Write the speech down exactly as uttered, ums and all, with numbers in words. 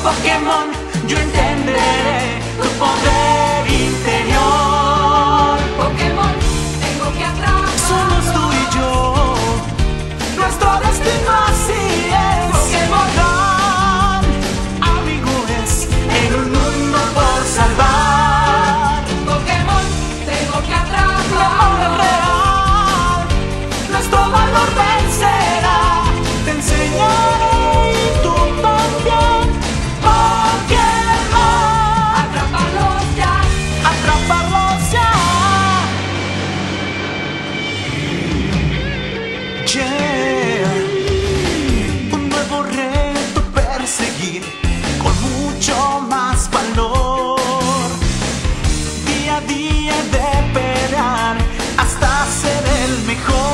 Pokémon, yo entenderé tu poder interior. Pokémon, tengo que atraparlos. Somos tú y yo, nuestro destino así es. Pokémon, Gran amigo es en un mundo por salvar. Pokémon, tengo que Mi amor atraparlos. es real, nuestro valor vencerá. Te enseñaré y tú también. Pokémon, Atraparlos ya. atraparlos ya. Yeah. Un nuevo reto perseguir con mucho más valor. Día a día de pelear hasta ser el mejor.